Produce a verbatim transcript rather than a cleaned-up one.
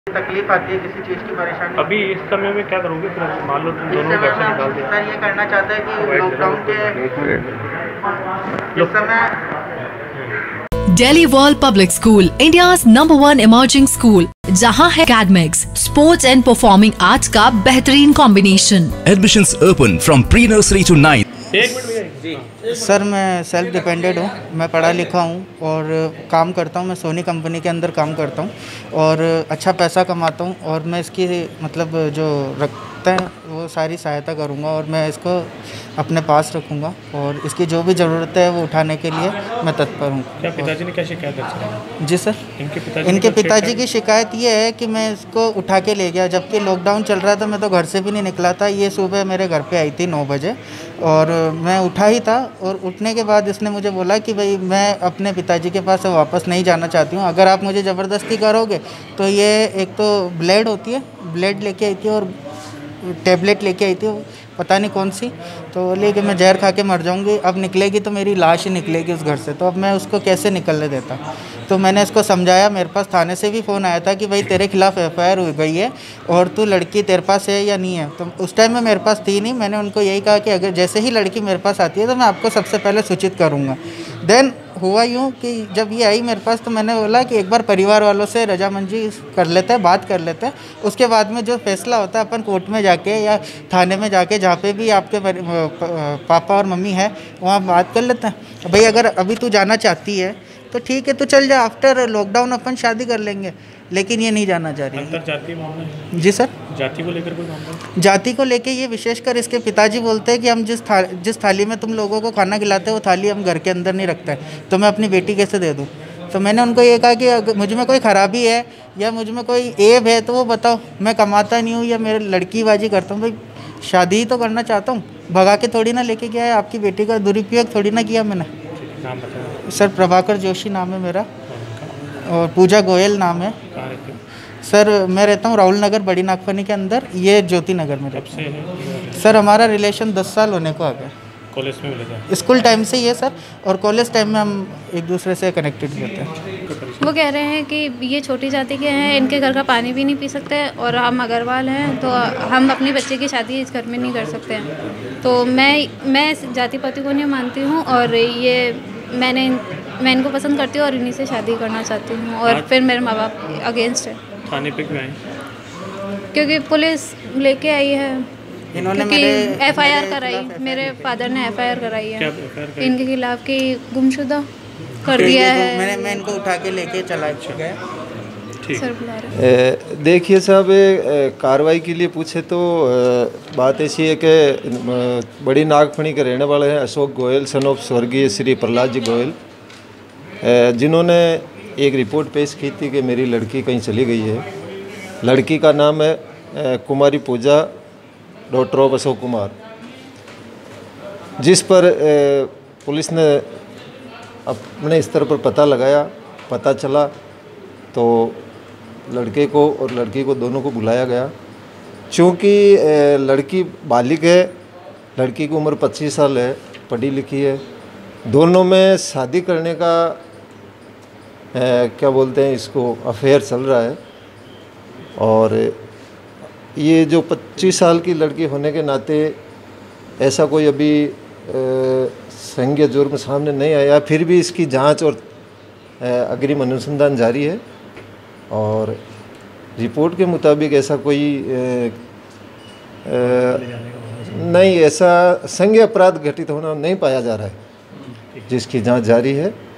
तकलीफ आती है, किसी चीज़ की परेशानी अभी इस समय में क्या करोगे? फिर मान लो तुम दोनों घर से निकाल दिया। सर ये करना चाहता है कि लॉकडाउन के इस समय Delhi World Public School, India's number one emerging school, जहां है academics, sports and performing arts का बेहतरीन combination. Admissions open from pre-nursery to ninth. एक मिनट भैया जी। सर मैं सेल्फ डिपेंडेंट हूँ, मैं पढ़ा लिखा हूँ और काम करता हूँ। मैं सोनी कंपनी के अंदर काम करता हूँ और अच्छा पैसा कमाता हूँ और मैं इसकी मतलब जो रखता है वो सारी सहायता करूँगा और मैं इसको अपने पास रखूँगा और इसकी जो भी ज़रूरत है वो उठाने के लिए मैं तत्पर हूँ। क्या पिताजी ने क्या शिकायत दर्ज की? जी सर, इनके पिताजी इनके पिताजी की शिकायत ये है कि मैं इसको उठा के ले गया, जबकि लॉकडाउन चल रहा था। मैं तो घर से भी नहीं निकला था। ये सुबह मेरे घर पे आई थी नौ बजे और मैं उठा ही था और उठने के बाद इसने मुझे बोला कि भाई मैं अपने पिताजी के पास वापस नहीं जाना चाहती हूँ, अगर आप मुझे ज़बरदस्ती करोगे तो ये एक तो ब्लेड होती है, ब्लेड लेके आई थी और टैबलेट लेके आई थी, पता नहीं कौन सी, तो बोली कि मैं जहर खा के मर जाऊंगी। अब निकलेगी तो मेरी लाश ही निकलेगी उस घर से, तो अब मैं उसको कैसे निकलने देता। तो मैंने इसको समझाया, मेरे पास थाने से भी फ़ोन आया था कि भाई तेरे खिलाफ़ एफ आई आर हो गई है और तू लड़की तेरे पास है या नहीं है। तो उस टाइम में मेरे पास थी नहीं। मैंने उनको यही कहा कि अगर जैसे ही लड़की मेरे पास आती है तो मैं आपको सबसे पहले सूचित करूँगा। देन हुआ यूँ कि जब ये आई मेरे पास तो मैंने बोला कि एक बार परिवार वालों से रजामंदी कर लेते हैं, बात कर लेते हैं, उसके बाद में जो फैसला होता है अपन कोर्ट में जाके या थाने में जाके जहाँ पे भी आपके पापा और मम्मी है वहाँ बात कर लेते हैं। भाई अगर अभी तू जाना चाहती है तो ठीक है, तो चल जा, आफ्टर लॉकडाउन अपन शादी कर लेंगे, लेकिन ये नहीं जाना चाह रही है। अंतर जातीय मामला है? जी सर, जाति को लेकर कोई मामला? जाति को लेके ये विशेषकर इसके पिताजी बोलते हैं कि हम जिस था जिस थाली में तुम लोगों को खाना खिलाते हैं वो थाली हम घर के अंदर नहीं रखते हैं, तो मैं अपनी बेटी कैसे दे दूँ। तो मैंने उनको ये कहा कि अगर मुझ में कोई ख़राबी है या मुझ में कोई ऐब है तो वो बताओ, मैं कमाता नहीं हूँ या मेरे लड़कीबाजी करता हूँ। भाई शादी ही तो करना चाहता हूँ, भगा के थोड़ी ना लेके गया है, आपकी बेटी का दुरुपयोग थोड़ी ना किया मैंने। नाम बताओ सर प्रभाकर जोशी नाम है मेरा और पूजा गोयल नाम है। कहाँ रहते हो? सर मैं रहता हूँ राहुल नगर बड़ी नागफनी के अंदर, ये ज्योति नगर में कब रहता से है? हूँ। सर हमारा रिलेशन दस साल होने को आ गया। कॉलेज में मिले थे? स्कूल टाइम से ही है सर, और कॉलेज टाइम में हम एक दूसरे से कनेक्टेड रहते हैं। वो कह रहे हैं कि ये छोटी जाति के हैं, इनके घर का पानी भी नहीं पी सकते और हम अग्रवाल हैं तो हम अपनी बच्चे की शादी इस घर में नहीं कर सकते हैं। तो मैं मैं इस जाति पाति को नहीं मानती हूँ और ये मैंने मैं इनको पसंद करती हूँ और इन्हीं से शादी करना चाहती हूँ और फिर मेरे माँ बाप अगेंस्ट है। थाने पे क्यों आए? क्योंकि पुलिस लेके आई है, इन्होंने क्योंकि मेरे एफ आई आर कराई, मेरे फादर ने एफ आई आर कराई क्या है एफ आई आर? इनके खिलाफ कि गुमशुदा कर दिया है। मैंने मैं इनको उठा के लेके चला गया। सर बुला रहे हैं। देखिए साहब, कार्रवाई के लिए पूछे तो ए, बात ऐसी है कि ए, बड़ी नागफनी के रहने वाले हैं अशोक गोयल, सन ऑफ स्वर्गीय श्री प्रहलाद जी गोयल, ए, जिन्होंने एक रिपोर्ट पेश की थी कि मेरी लड़की कहीं चली गई है। लड़की का नाम है ए, कुमारी पूजा, डॉटर ऑफ अशोक कुमार, जिस पर ए, पुलिस ने अपने स्तर पर पता लगाया। पता चला तो लड़के को और लड़की को दोनों को बुलाया गया। चूँकि लड़की बालिग है, लड़की की उम्र पच्चीस साल है, पढ़ी लिखी है, दोनों में शादी करने का ए, क्या बोलते हैं इसको अफेयर चल रहा है। और ये जो पच्चीस साल की लड़की होने के नाते ऐसा कोई अभी संज्ञेय जुर्म सामने नहीं आया, फिर भी इसकी जांच और अग्रिम अनुसंधान जारी है और रिपोर्ट के मुताबिक ऐसा कोई ए, ए, नहीं, ऐसा संज्ञेय अपराध घटित होना नहीं पाया जा रहा है, जिसकी जांच जारी है।